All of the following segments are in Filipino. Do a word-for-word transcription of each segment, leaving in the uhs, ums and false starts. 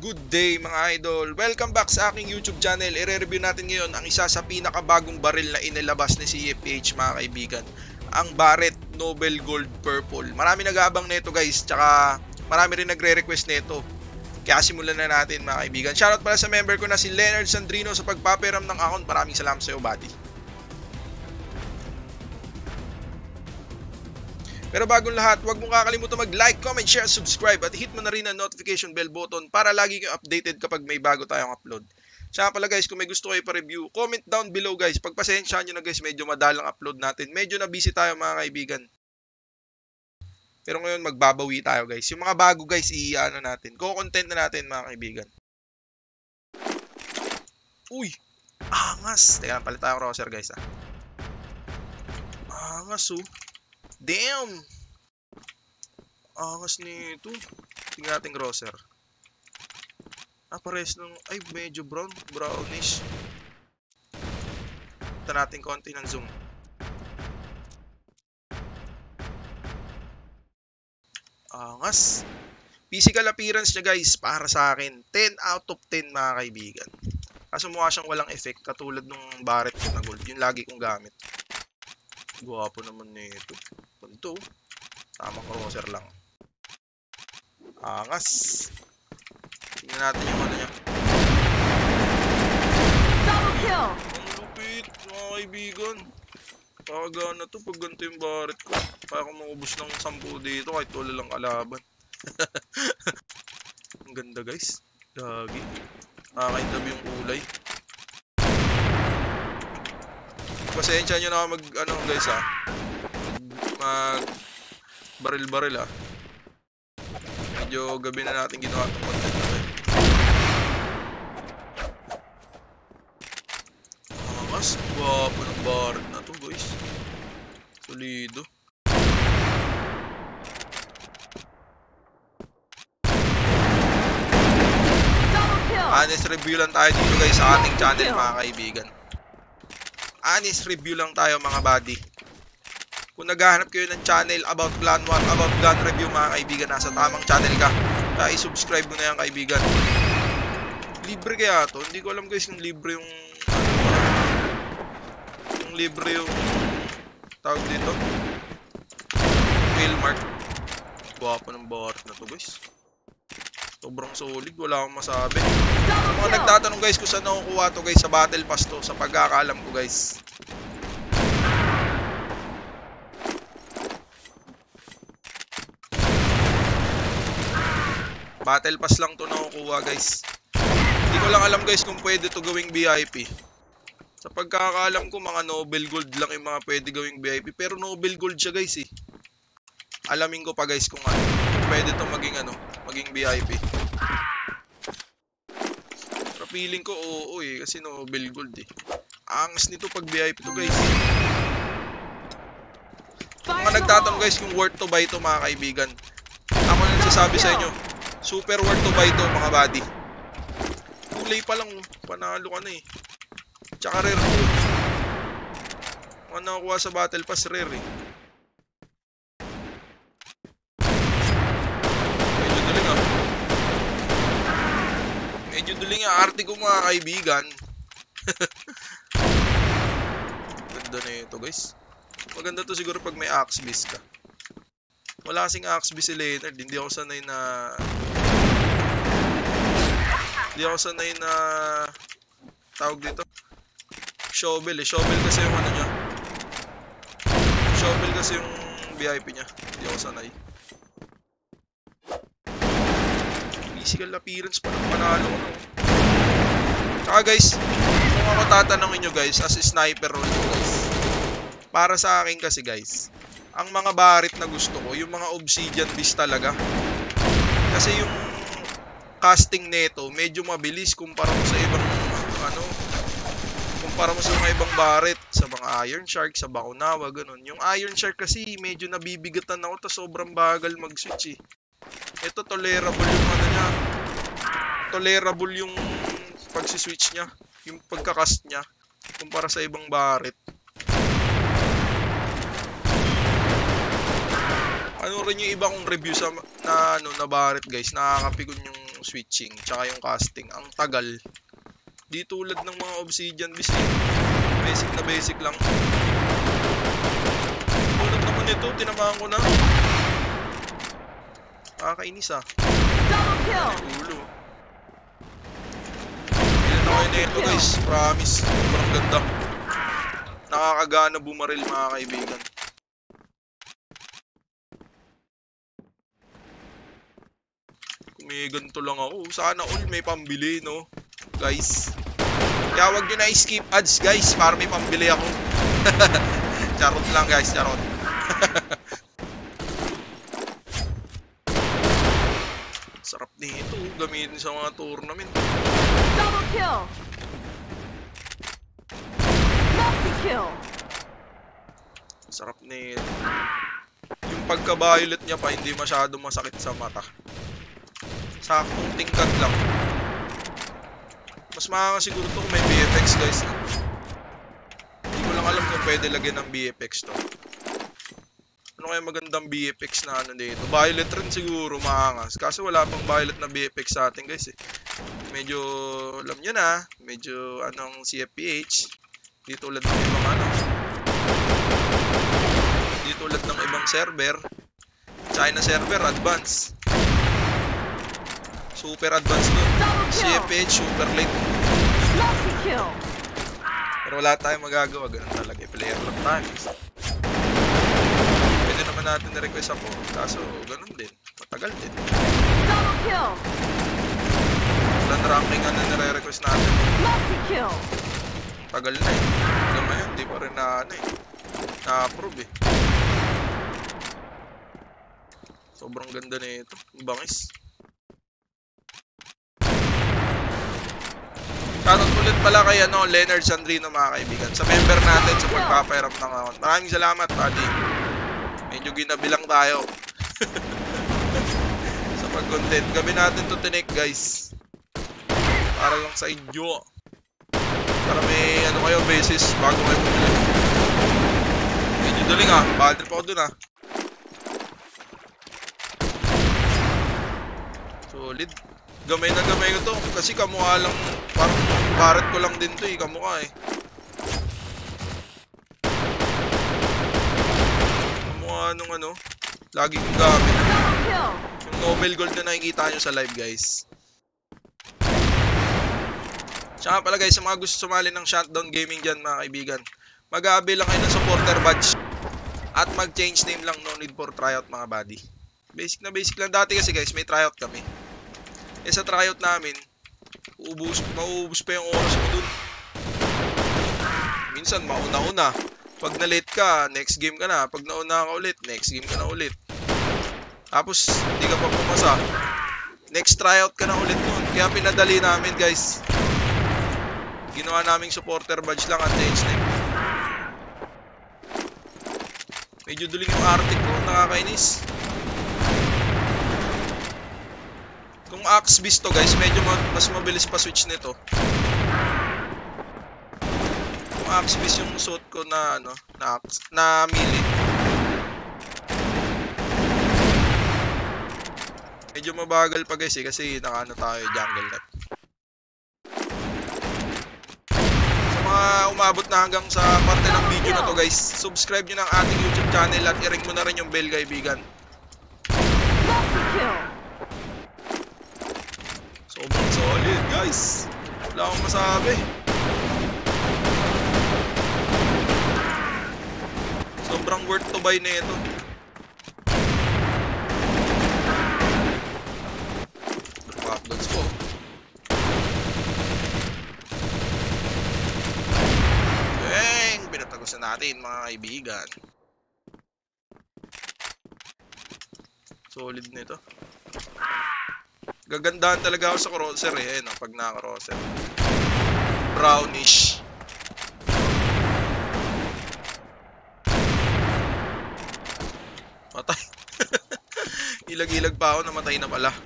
Good day mga idol! Welcome back sa aking YouTube channel. I-review natin ngayon ang isa sa pinakabagong baril na inilabas ni C F P H mga kaibigan. Ang Barrett Noble Gold Purple. Marami nag-aabang nito guys, tsaka marami rin nagre-request nito. Kaya simulan na natin mga kaibigan. Shoutout pala sa member ko na si Leonard Sandrino sa pagpaperam ng account. Maraming salamat sa iyo buddy. Pero bagong lahat, huwag mong kakalimutan mag-like, comment, share, subscribe at hit mo na rin ang notification bell button para lagi kang updated kapag may bago tayong upload. Siya pala guys, kung may gusto kayo pa-review, comment down below guys. Pagpasensyahan nyo na guys, medyo madalang upload natin. Medyo na busy tayo mga kaibigan. Pero ngayon magbabawi tayo guys. Yung mga bago guys, i-ano natin. Ko-content na natin mga kaibigan. Uy! Angas! Teka, palit tayo crosser guys ah. Angas oh. Damn! Angas nito. Tingnan natin crosser. Ah, pares ng... Ay, medyo brown. Brownish. Ito natin konti ng zoom. Angas. Physical appearance niya guys, para sa akin, ten out of ten mga kaibigan. Kaso mukha siyang walang effect, katulad ng Barrett na gold. Yung lagi kong gamit. Guwapo naman nito. Punto. Tamang crosser lang. Angas. Tingnan natin yung ano niya. Double kill. Ang lupit, mga kaibigan. Pakagana to pag ganito yung Barrett ko. Kaya kung maubos ng sampu dito kahit wala lang kalaban. Ang ganda guys. Gagi. Nakakaintabi yung kulay. Pasensya nyo na mag ano guys ah. Mag baril-baril ah. Medyo gabi na natin ginawa itong content natin. Ah, mas guwapo ng Barrett na to guys. Solido. Honest review lang tayo dito guys sa ating channel mga kaibigan. Honest review lang tayo mga buddy. Kung naghahanap kayo ng channel about Clan War, about gun review mga kaibigan, nasa tamang channel ka. Kaya i-subscribe mo na yan kaibigan. Libre kaya to? Hindi ko alam guys kung libre yung... Yung libre yung... Tawag dito. Whalemark. Guwapo ng Barrett na to guys. Sobrang solid, wala akong masabi. Kung mga nagtatanong guys kung saan nakukuha to guys, sa battle pass to, sa pagkakaalam ko guys. Battle pass lang to nakukuha guys. Hindi ko lang alam guys kung pwede to gawing V I P. Sa pagkakaalam ko mga Noble Gold lang yung mga pwede gawing V I P. Pero Noble Gold siya guys eh. Alamin ko pa guys kung ano, pwede to maging ano, maging V I P. Pero feeling ko oo eh, kasi Noble Gold eh. Angas nito pag V I P to guys. Mga nagtatanong guys kung worth to buy to mga kaibigan. Ako na nagsasabi sa inyo, super worth to buy to mga buddy. Kulay pa lang, panalo ka na eh. Tsaka rare to. Mga nakakuha sa battle pass rare eh. Medyo duling ang arte ko mga kaibigan. Ganda na ito guys. Maganda to siguro pag may Axbis ka. Wala kasing Axbis si Leonard. Hindi ako sanay na... Hindi ako sanay na... Tawag dito. Shovel eh. Shovel kasi yung ano niya. Shovel kasi yung V I P niya. Hindi ako sanay. Physical appearance pa ng panalo ko. Tsaka guys, kung ako tatanungin nyo guys, as a sniper role ko guys, para sa akin kasi guys, ang mga Barrett na gusto ko, yung mga obsidian beast talaga. Kasi yung casting neto, medyo mabilis kumpara mo sa ibang, ano, kumpara mo sa mga ibang Barrett, sa mga Iron Shark, sa Bakunawa, ganun. Yung Iron Shark kasi, medyo nabibigatan ako, tas sobrang bagal mag-switch eh. Ito tolerable yung ano niya. Tolerable yung pagsiswitch niya, yung pagkakast niya kumpara sa ibang Barrett. Ano rin yung iba kong review sa na ano na Barrett guys, nakakapikon yung switching, tsaka yung casting. Ang tagal. Di tulad ng mga Obsidian Beast eh. Basic na basic lang. Tulad naman ito, tinamaan ko na. Nakakainis ah. Ulo. Ilan na kayo na ito guys, promise. Sobrang ganda. Nakakagana bumaril mga kaibigan. Kung may ganito lang ako, sana all may pambili no guys. Kaya wag nyo na i-skip ads guys para may pambili ako. Charot lang guys, charot. Sarap nito, gamitin sa mga tournament. Double kill. Multi kill. Sarap nito. Yung pagka-violet niya pa hindi masyado masakit sa mata. Saktong tingkad lang. Mas makaka siguro to kung may B F X guys. Hindi ko lang alam kung pwede lagyan ng B F X to. Ano kaya magandang B F X na ano dito? Violet rin siguro maangas. Kaso wala pang violet na B F X sa atin guys eh. Medyo alam nyo na. Medyo anong C F P H. Di tulad ng ibang ano. Di tulad ng ibang server. China server, advance. Super advanced nun. C F P H, super late. Pero wala tayong magagawa. Ganun talaga. Player lang tayo. Pwede naman natin na-request ako. Kaso, ganun din. Matagal din. Walang ranking na nare-request natin. Tagal na eh. Hanggang ngayon, di pa rin na ano eh. Na-approve eh. Sobrang ganda na ito. Bangis. Shoutout ulit pala kay ano, Leonard Sandrino mga kaibigan. Sa member natin sa pagpapairam ng account. Maraming salamat, buddy. Medyo ginabilang tayo. Sa pag-content. Gabi natin to tinik, guys. Para lang sa inyo. Para may ano kayo, basis bago kayo bumili. Medyo daling ah. Bad trip ako dun ah. Solid. Gamay na gamay ko to. Kasi kamukha lang. Parang baret ko lang din to eh. Kamukha eh. Kamukha nung ano. Lagi kong gamit. Yung Nobel Gold na nakikita nyo sa live guys. Tsaka pala guys, sa mga gusto sumali ng Shutdown Gaming dyan mga kaibigan, mag-a-avail lang kayo ng supporter badge. At mag-change name lang, no need for tryout mga buddy. Basic na basic lang. Dati kasi guys, may tryout kami. Eh sa tryout namin, uubos, mauubos pa yung oras mo dun. Minsan mauna-una. Pag na-late ka, next game ka na. Pag nauna ka ulit, next game ka na ulit. Tapos, hindi ka pa pumasa. Next tryout ka na ulit nun. Kaya pinadali namin guys. Ginawa naming supporter badge lang at change name. Medyo duling yung artic ko, nakakainis. Kung Axe Beast to guys, medyo mas mabilis pa switch nito. Kung Axe Beast yung suit ko na ano, na, na melee. Medyo mabagal pa guys eh, kasi nakaano tayo jungle net. Sa mga umabot na hanggang sa parte ng video na to guys, subscribe nyo ng ating YouTube channel at i-ring mo na rin yung bell kaibigan. Sobrang solid guys. Wala akong masabi. Sobrang worth to buy na ito. Drop uploads po. Bang! Pinatagusan natin mga kaibigan. Solid na ito. Gagandahan talaga ako sa crosser eh. Ayun oh, pag naka-crosser. Brownish. Matay. Ilag-ilag pa ako, namatay na pala.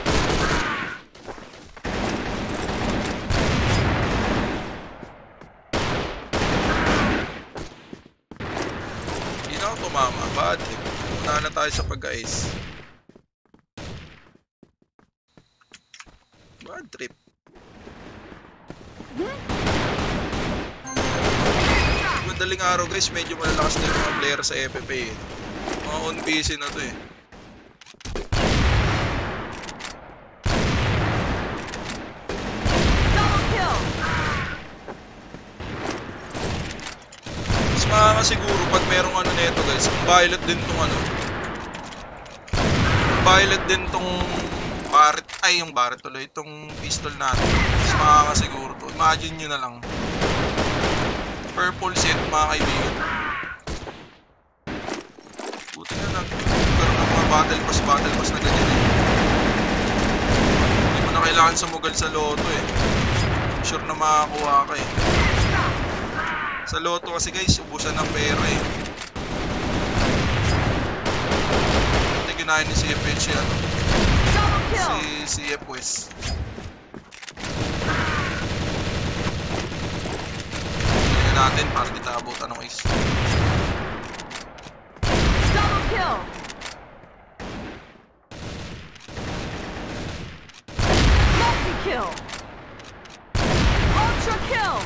Hindi na ako tumama. Bad trip. Una na tayo sa pagka-ace. Bad trip. Madaling araw guys, medyo malalakas na yung mga player sa F F A eh. Mga on P C na to eh. Mas makakasiguro pag merong ano nito guys, kung violet din tong ano. Violet din tong Barret, ay yung Barret tuloy, itong pistol natin. Mas makakasiguro to. Imagine nyo na lang. Purple set mga kaibigan. Buti na lang. Pero ng mga battle pass, battle pass na ganyan eh. Hindi mo na kailangan sumugal sa loto eh. Sure na makakuha ka eh. Sa loto kasi guys, ubusan ng pera eh. Hindi ginahin ni C F H yan. Si C F West. Tingnan natin para di tayo abutan ng ace. Double kill. Multi kill. Ultra kill.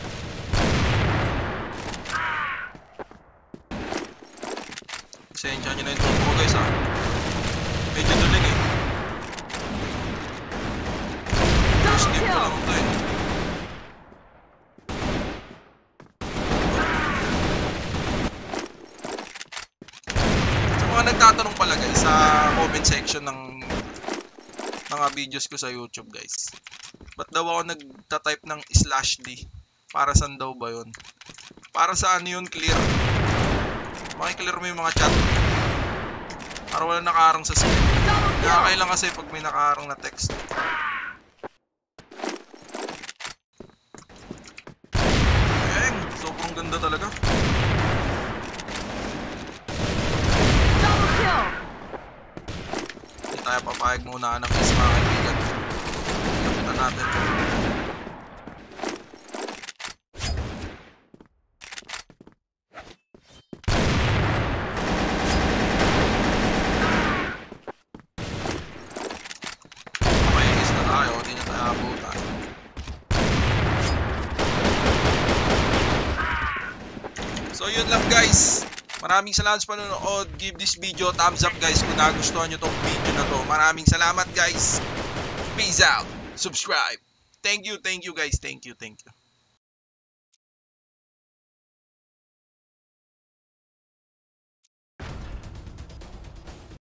Pasensya nyo na yung turbo ko guys ha. Medyo duling eh. First game pa lang ito eh. Sa mga nagtatanong pala guys sa comment section ng mga videos ko sa YouTube guys, ba't daw ako nagtatype ng slash D? Para saan daw ba yun? Para sa ano yun, clear? Makiklear mo yung mga chat para wala nakaharang sa screen. Nakakailang kasi pag may nakaharang na text. Dang, sobrang ganda talaga. Hindi tayo papayag muna ng is mga kaibigan. Kapitan natin. So yun lang guys. Maraming salamat sa panonood. Give this video a thumbs up guys kung nagustuhan nyo tong video na to. Maraming salamat guys. Peace out. Subscribe. Thank you, thank you guys. Thank you, thank you.